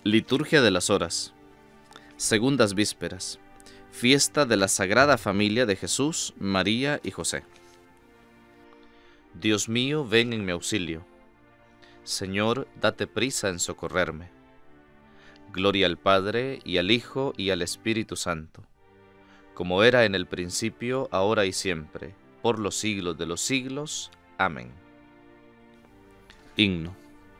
Liturgia de las Horas. Segundas Vísperas. Fiesta de la Sagrada Familia de Jesús, María y José. Dios mío, ven en mi auxilio. Señor, date prisa en socorrerme. Gloria al Padre, y al Hijo, y al Espíritu Santo, como era en el principio, ahora y siempre, por los siglos de los siglos. Amén. Himno.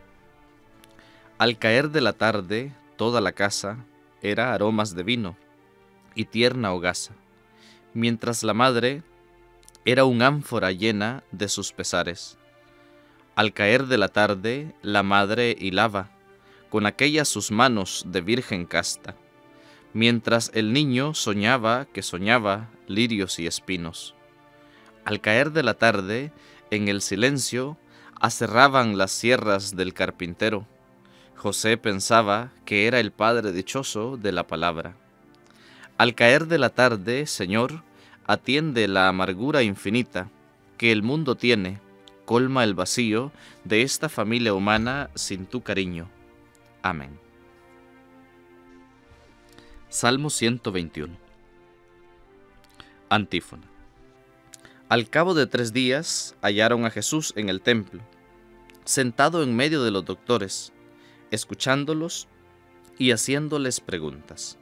Al caer de la tarde, toda la casa era aromas de vino y tierna hogaza, mientras la madre era un ánfora llena de sus pesares. Al caer de la tarde, la madre hilaba con aquellas sus manos de virgen casta, mientras el niño soñaba que soñaba lirios y espinos. Al caer de la tarde, en el silencio, aserraban las sierras del carpintero. José pensaba que era el padre dichoso de la palabra. Al caer de la tarde, Señor, atiende la amargura infinita que el mundo tiene, colma el vacío de esta familia humana sin tu cariño. Amén. Salmo 121. Antífona. Al cabo de 3 días hallaron a Jesús en el templo, sentado en medio de los doctores, escuchándolos y haciéndoles preguntas.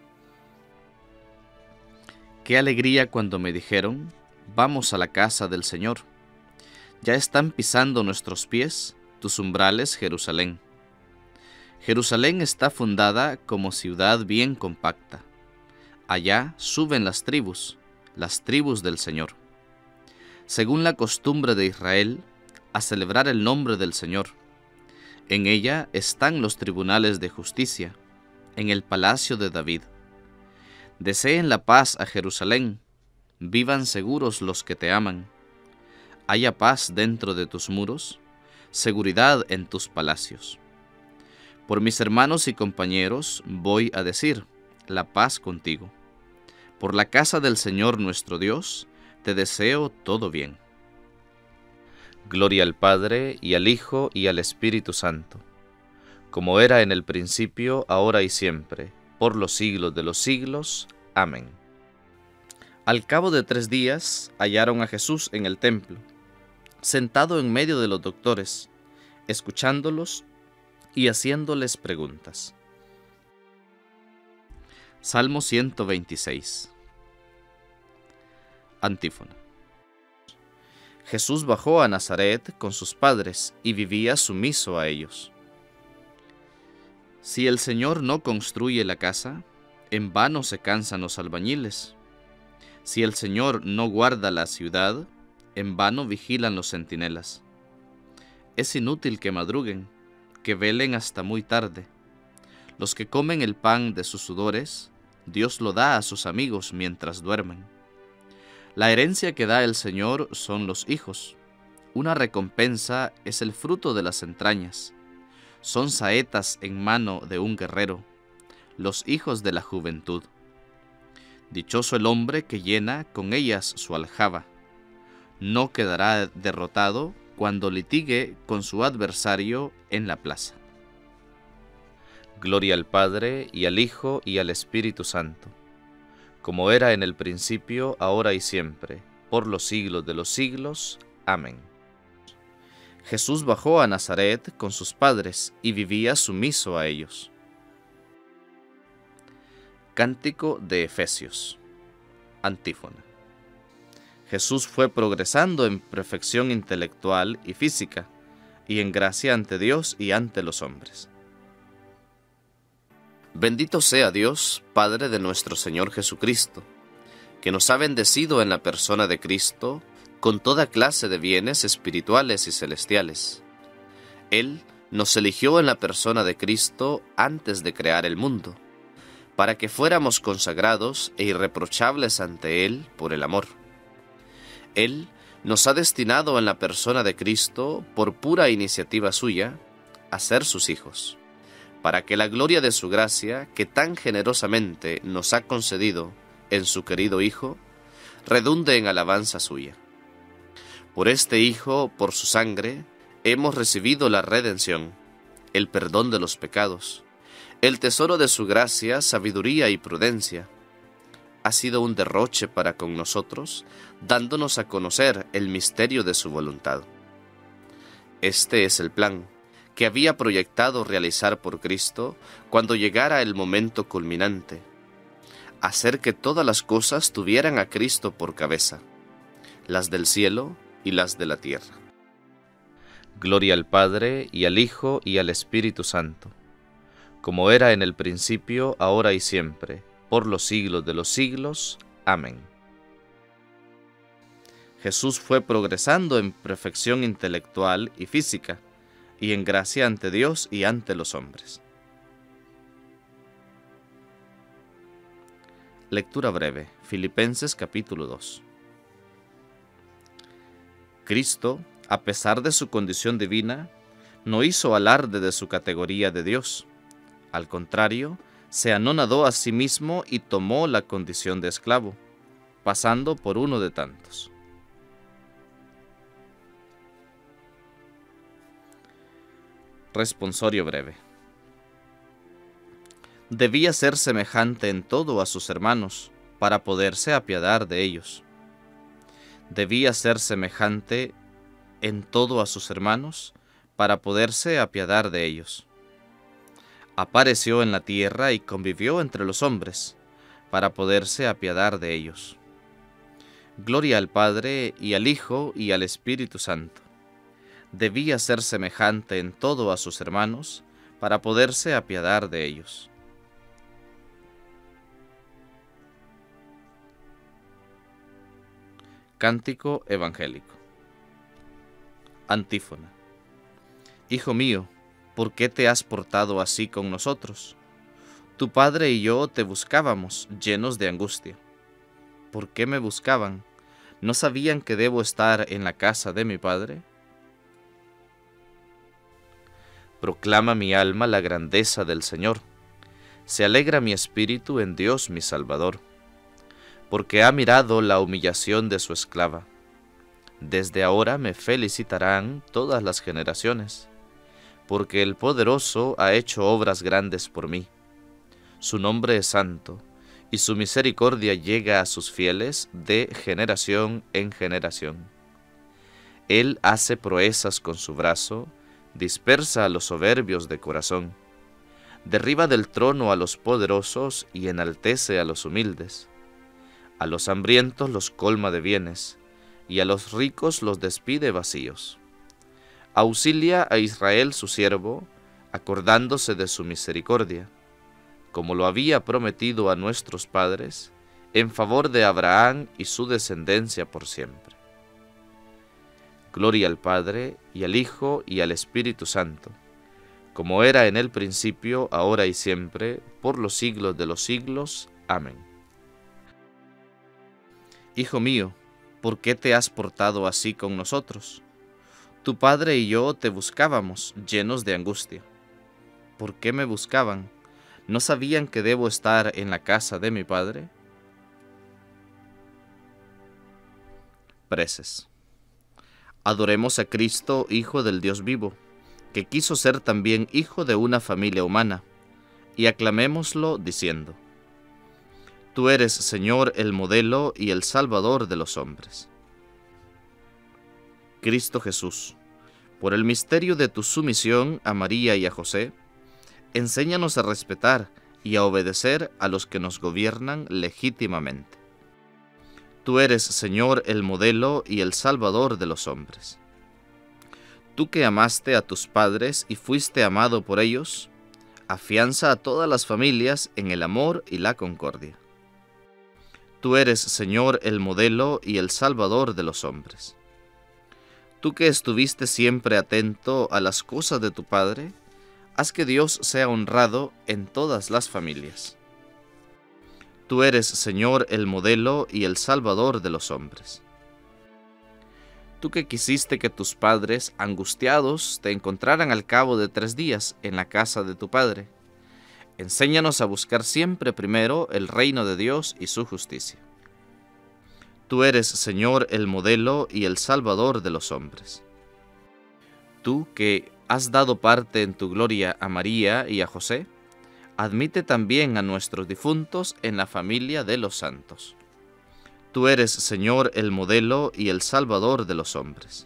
Qué alegría cuando me dijeron: vamos a la casa del Señor. Ya están pisando nuestros pies tus umbrales, Jerusalén. Jerusalén está fundada como ciudad bien compacta. Allá suben las tribus del Señor, según la costumbre de Israel, a celebrar el nombre del Señor. En ella están los tribunales de justicia, en el palacio de David. Deseen la paz a Jerusalén, vivan seguros los que te aman. Haya paz dentro de tus muros, seguridad en tus palacios. Por mis hermanos y compañeros voy a decir: la paz contigo. Por la casa del Señor nuestro Dios, te deseo todo bien. Gloria al Padre, y al Hijo, y al Espíritu Santo, como era en el principio, ahora y siempre, por los siglos de los siglos. Amén. Al cabo de 3 días hallaron a Jesús en el templo, sentado en medio de los doctores, escuchándolos y haciéndoles preguntas. Salmo 126. Antífona. Jesús bajó a Nazaret con sus padres y vivía sumiso a ellos. Si el Señor no construye la casa, en vano se cansan los albañiles. Si el Señor no guarda la ciudad, en vano vigilan los centinelas. Es inútil que madruguen, que velen hasta muy tarde. Los que comen el pan de sus sudores, Dios lo da a sus amigos mientras duermen. La herencia que da el Señor son los hijos. Una recompensa es el fruto de las entrañas. Son saetas en mano de un guerrero, los hijos de la juventud. Dichoso el hombre que llena con ellas su aljaba. No quedará derrotado cuando litigue con su adversario en la plaza. Gloria al Padre, y al Hijo, y al Espíritu Santo, como era en el principio, ahora y siempre, por los siglos de los siglos. Amén. Jesús bajó a Nazaret con sus padres y vivía sumiso a ellos. Cántico de Efesios. Antífona. Jesús fue progresando en perfección intelectual y física, y en gracia ante Dios y ante los hombres. Bendito sea Dios, Padre de nuestro Señor Jesucristo, que nos ha bendecido en la persona de Cristo con toda clase de bienes espirituales y celestiales. Él nos eligió en la persona de Cristo antes de crear el mundo, para que fuéramos consagrados e irreprochables ante Él por el amor. Él nos ha destinado en la persona de Cristo, por pura iniciativa suya, a ser sus hijos, para que la gloria de su gracia, que tan generosamente nos ha concedido en su querido Hijo, redunde en alabanza suya. Por este Hijo, por su sangre, hemos recibido la redención, el perdón de los pecados, El tesoro de su gracia, sabiduría y prudencia ha sido un derroche para con nosotros, dándonos a conocer el misterio de su voluntad. Este es el plan que había proyectado realizar por Cristo cuando llegara el momento culminante: hacer que todas las cosas tuvieran a Cristo por cabeza, las del cielo y las de la tierra. Gloria al Padre, y al Hijo, y al Espíritu Santo, como era en el principio, ahora y siempre, por los siglos de los siglos. Amén. Jesús fue progresando en perfección intelectual y física, y en gracia ante Dios y ante los hombres. Lectura breve, Filipenses capítulo 2. Cristo, a pesar de su condición divina, no hizo alarde de su categoría de Dios. Al contrario, se anonadó a sí mismo y tomó la condición de esclavo, pasando por uno de tantos. Responsorio breve. Debía ser semejante en todo a sus hermanos, para poderse apiadar de ellos. Debía ser semejante en todo a sus hermanos, para poderse apiadar de ellos. Apareció en la tierra y convivió entre los hombres, para poderse apiadar de ellos. Gloria al Padre, y al Hijo, y al Espíritu Santo. Debía ser semejante en todo a sus hermanos, para poderse apiadar de ellos. Cántico evangélico. Antífona. Hijo mío, ¿por qué te has portado así con nosotros? Tu padre y yo te buscábamos, llenos de angustia. ¿Por qué me buscaban? ¿No sabían que debo estar en la casa de mi padre? Proclama mi alma la grandeza del Señor. Se alegra mi espíritu en Dios mi Salvador, porque ha mirado la humillación de su esclava. Desde ahora me felicitarán todas las generaciones, porque el Poderoso ha hecho obras grandes por mí. Su nombre es santo, y su misericordia llega a sus fieles de generación en generación. Él hace proezas con su brazo, dispersa a los soberbios de corazón, derriba del trono a los poderosos y enaltece a los humildes. A los hambrientos los colma de bienes, y a los ricos los despide vacíos. Auxilia a Israel su siervo, acordándose de su misericordia, como lo había prometido a nuestros padres, en favor de Abraham y su descendencia por siempre. Gloria al Padre, y al Hijo, y al Espíritu Santo, como era en el principio, ahora y siempre, por los siglos de los siglos. Amén. Hijo mío, ¿por qué te has portado así con nosotros? Tu padre y yo te buscábamos, llenos de angustia. ¿Por qué me buscaban? ¿No sabían que debo estar en la casa de mi padre? Preces. Adoremos a Cristo, Hijo del Dios vivo, que quiso ser también hijo de una familia humana, y aclamémoslo diciendo: Tú eres, Señor, el modelo y el Salvador de los hombres. Cristo Jesús, por el misterio de tu sumisión a María y a José, enséñanos a respetar y a obedecer a los que nos gobiernan legítimamente. Tú eres, Señor, el modelo y el Salvador de los hombres. Tú que amaste a tus padres y fuiste amado por ellos, afianza a todas las familias en el amor y la concordia. Tú eres, Señor, el modelo y el Salvador de los hombres. Tú que estuviste siempre atento a las cosas de tu Padre, haz que Dios sea honrado en todas las familias. Tú eres, Señor, el modelo y el Salvador de los hombres. Tú que quisiste que tus padres, angustiados, te encontraran al cabo de 3 días en la casa de tu Padre, enséñanos a buscar siempre primero el reino de Dios y su justicia. Tú eres, Señor, el modelo y el Salvador de los hombres. Tú que has dado parte en tu gloria a María y a José, admite también a nuestros difuntos en la familia de los santos. Tú eres, Señor, el modelo y el Salvador de los hombres.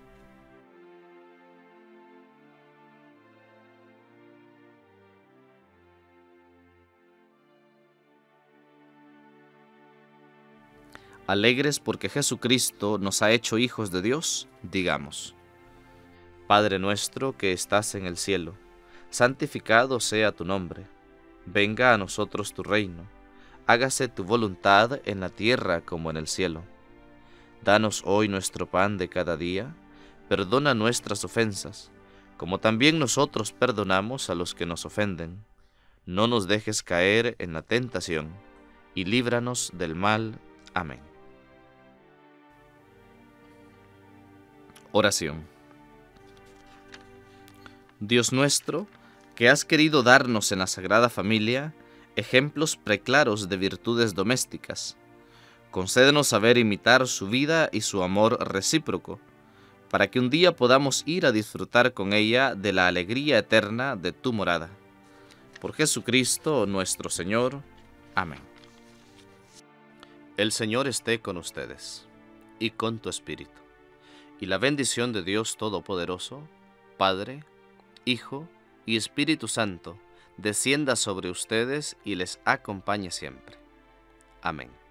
Alegres porque Jesucristo nos ha hecho hijos de Dios, digamos: Padre nuestro que estás en el cielo, santificado sea tu nombre. Venga a nosotros tu reino. Hágase tu voluntad en la tierra como en el cielo. Danos hoy nuestro pan de cada día. Perdona nuestras ofensas, como también nosotros perdonamos a los que nos ofenden. No nos dejes caer en la tentación, y líbranos del mal. Amén. Oración. Dios nuestro, que has querido darnos en la Sagrada Familia ejemplos preclaros de virtudes domésticas, concédenos saber imitar su vida y su amor recíproco, para que un día podamos ir a disfrutar con ella de la alegría eterna de tu morada. Por Jesucristo nuestro Señor. Amén. El Señor esté con ustedes, y con tu espíritu. Y la bendición de Dios Todopoderoso, Padre, Hijo y Espíritu Santo, descienda sobre ustedes y les acompañe siempre. Amén.